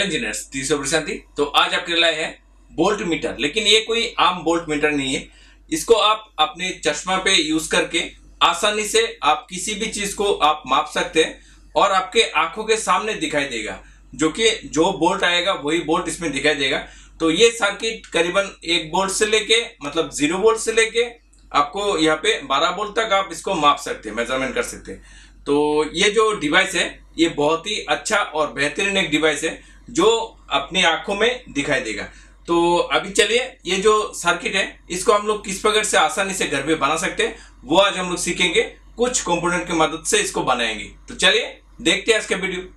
Engineers robotics कांति। तो आज आपके लाए हैं बोल्ट मीटर, लेकिन ये कोई आम बोल्ट मीटर नहीं है। इसको आप अपने चश्मा पे यूज करके आसानी से आप किसी भी चीज को आप माप सकते हैं और आपके आंखों के सामने दिखाई देगा, जो बोल्ट आएगा वही बोल्ट इसमें दिखाई देगा। तो ये सर्किट करीबन 1 वोल्ट से लेके मतलब 0 वोल्ट से लेके आपको यहाँ पे 12 वोल्ट तक आप इसको माप सकते हैं, मेजरमेंट कर सकते हैं। तो ये जो डिवाइस है ये बहुत ही अच्छा और बेहतरीन एक डिवाइस है जो अपनी आंखों में दिखाई देगा। तो अभी चलिए ये जो सर्किट है इसको हम लोग किस प्रकार से आसानी से घर पे बना सकते हैं वो आज हम लोग सीखेंगे, कुछ कंपोनेंट की मदद से इसको बनाएंगे। तो चलिए देखते हैं आज का video.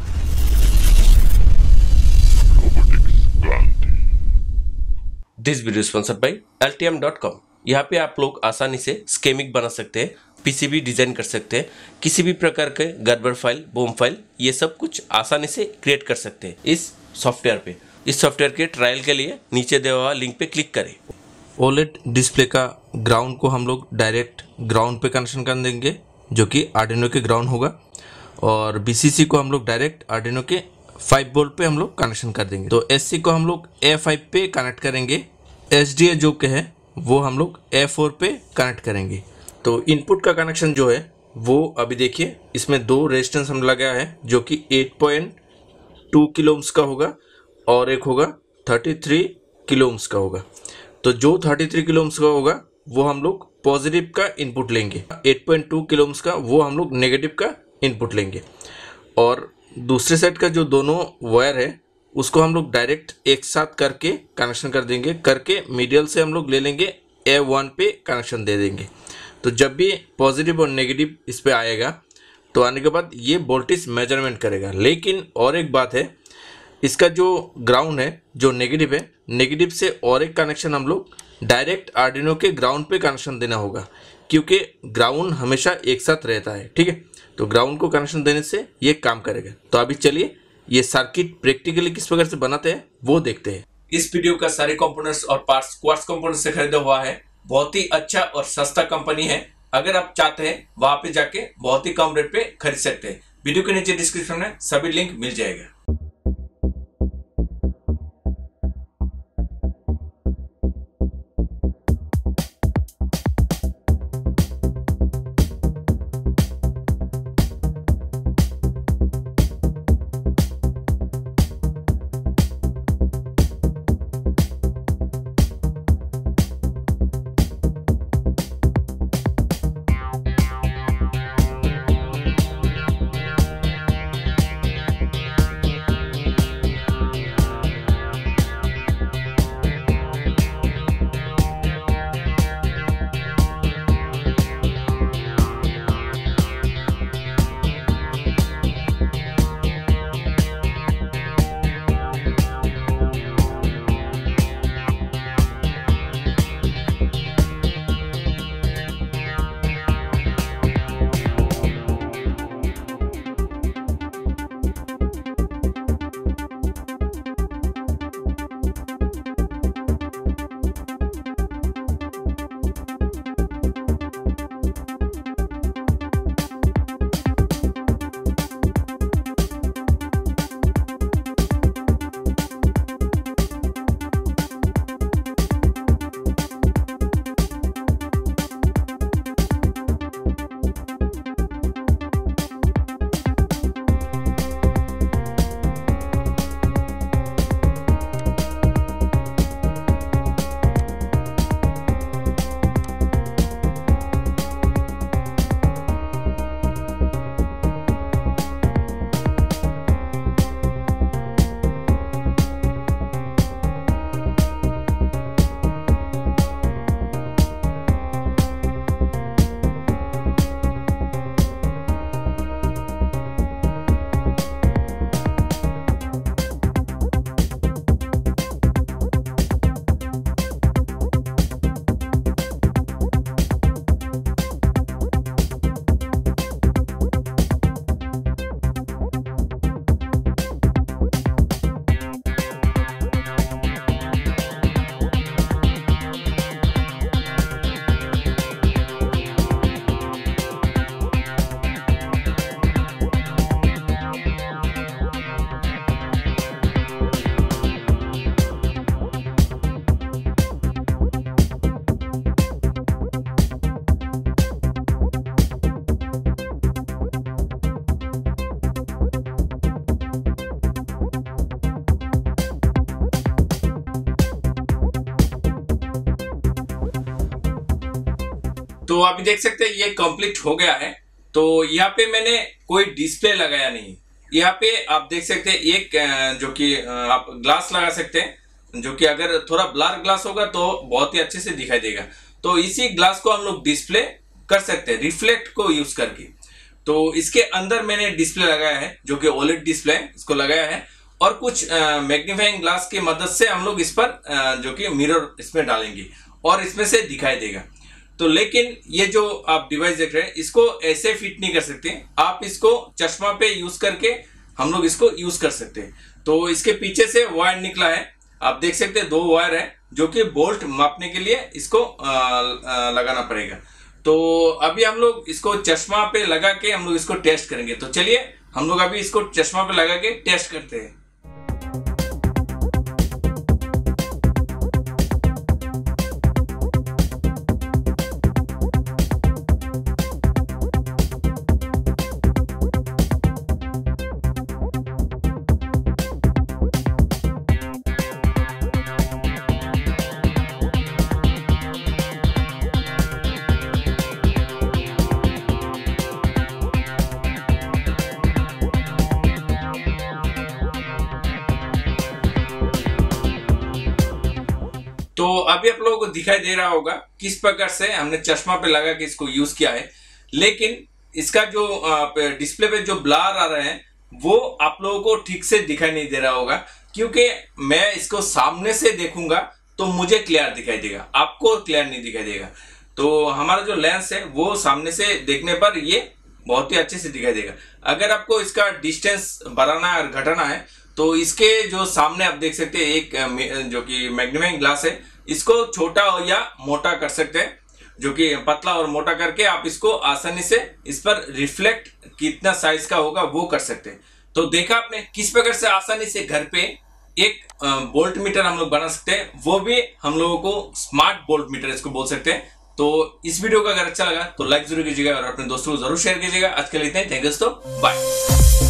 This video sponsored by LTM.com। यहाँ पे आप लोग आसानी से स्केमिक बना सकते हैं, पीसीबी डिजाइन कर सकते हैं, किसी भी प्रकार के गड़बड़ फाइल, बूम फाइल, ये सब कुछ आसानी से क्रिएट कर सकते हैं इस सॉफ्टवेयर पे। इस सॉफ्टवेयर के ट्रायल के लिए नीचे दिया हुआ लिंक पे क्लिक करें। ओलेड डिस्प्ले का ग्राउंड को हम लोग डायरेक्ट ग्राउंड पे कनेक्शन कर देंगे, जो कि आर्डिनो के ग्राउंड होगा, और बीसीसी को हम लोग डायरेक्ट आर्डिनो के 5 वोल्ट पे हम लोग कनेक्शन कर देंगे। तो एससी को हम लोग A5 पे कनेक्ट करेंगे, एसडीए जो के है वो हम लोग A4 पे कनेक्ट करेंगे। तो इनपुट का कनेक्शन जो है वो अभी देखिए, इसमें 2 रेजिस्टेंस हम लगाया है जो कि 8.2 किलो ओम्स का होगा और एक होगा 33 किलो ओम्स का होगा। तो जो 33 किलो ओम्स का होगा वो हम लोग पॉजिटिव का इनपुट लेंगे, 8.2 किलो ओम्स का वो हम लोग नेगेटिव का इनपुट लेंगे, और दूसरे साइड का जो दोनों वायर है उसको हम लोग डायरेक्ट एक साथ करके कनेक्शन कर देंगे, करके मीडियल से हम लोग ले लेंगे A1 पे कनेक्शन दे देंगे। तो जब भी पॉजिटिव और नेगेटिव इस पे आएगा तो आने के बाद ये वोल्टेज मेजरमेंट करेगा। लेकिन और एक बात है, इसका जो ग्राउंड है जो नेगेटिव है, नेगेटिव से और एक कनेक्शन हम लोग डायरेक्ट आर्डिनो के ग्राउंड पे कनेक्शन देना होगा, क्योंकि ग्राउंड हमेशा एक साथ रहता है, ठीक है। तो ग्राउंड को कनेक्शन देने से ये काम करेगा। तो अभी चलिए ये सर्किट प्रैक्टिकली किस प्रकार से बनाते हैं वो देखते हैं। इस वीडियो का सारे कंपोनेंट्स और पार्ट्स क्वार्ट्ज कंपोनेंट्स से खरीदा हुआ है। बहुत ही अच्छा और सस्ता कंपनी है। अगर आप चाहते हैं वहां पे जाके बहुत ही कम रेट पे खरीद सकते हैं। वीडियो के नीचे डिस्क्रिप्शन में सभी लिंक मिल जाएगा। तो अभी देख सकते हैं ये कंप्लीट हो गया है। तो यहाँ पे मैंने कोई डिस्प्ले लगाया नहीं। यहाँ पे आप देख सकते हैं एक जो कि आप ग्लास लगा सकते हैं, जो कि अगर थोड़ा ब्लर ग्लास होगा तो बहुत ही अच्छे से दिखाई देगा। तो इसी ग्लास को हम लोग डिस्प्ले कर सकते हैं रिफ्लेक्ट को यूज करके। तो इसके अंदर मैंने डिस्प्ले लगाया है जो कि ओलेड डिस्प्ले इसको लगाया है, और कुछ मैग्नीफाइंग ग्लास की मदद से हम लोग इस पर जो कि मिरर इसमें डालेंगे और इसमें से दिखाई देगा। तो लेकिन ये जो आप डिवाइस देख रहे हैं इसको ऐसे फिट नहीं कर सकते, आप इसको चश्मा पे यूज करके हम लोग इसको यूज कर सकते हैं। तो इसके पीछे से वायर निकला है, आप देख सकते हैं 2 वायर है जो कि बोल्ट मापने के लिए इसको लगाना पड़ेगा। तो अभी हम लोग इसको चश्मा पे लगा के हम लोग इसको टेस्ट करेंगे। तो चलिए हम लोग अभी इसको चश्मा पे लगा के टेस्ट करते हैं। तो अभी आप लोगों को दिखाई दे रहा होगा किस प्रकार से हमने चश्मा पे लगा के इसको यूज किया है, लेकिन इसका जो डिस्प्ले पे जो ब्लर आ रहे हैं वो आप लोगों को ठीक से दिखाई नहीं दे रहा होगा, क्योंकि मैं इसको सामने से देखूंगा तो मुझे क्लियर दिखाई देगा, आपको क्लियर नहीं दिखाई देगा। तो हमारा जो लेंस है वो सामने से देखने पर ये बहुत ही अच्छे से दिखाई देगा। अगर आपको इसका डिस्टेंस बढ़ाना है और घटाना है तो इसके जो सामने आप देख सकते हैं एक जो कि मैग्नीफाइंग ग्लास है, इसको छोटा या मोटा कर सकते हैं, जो कि पतला और मोटा करके आप इसको आसानी से इस पर रिफ्लेक्ट कितना साइज का होगा वो कर सकते हैं। तो देखा आपने किस प्रकार से आसानी से घर पे एक बोल्ट मीटर हम लोग बना सकते हैं, वो भी हम लोगों को स्मार्ट बोल्ट मीटर इसको बोल सकते हैं। तो इस वीडियो का अगर अच्छा लगा तो लाइक जरूर कीजिएगा और अपने दोस्तों को जरूर शेयर कीजिएगा। आज के लिए इतना ही, थैंक यू दोस्तों, बाय।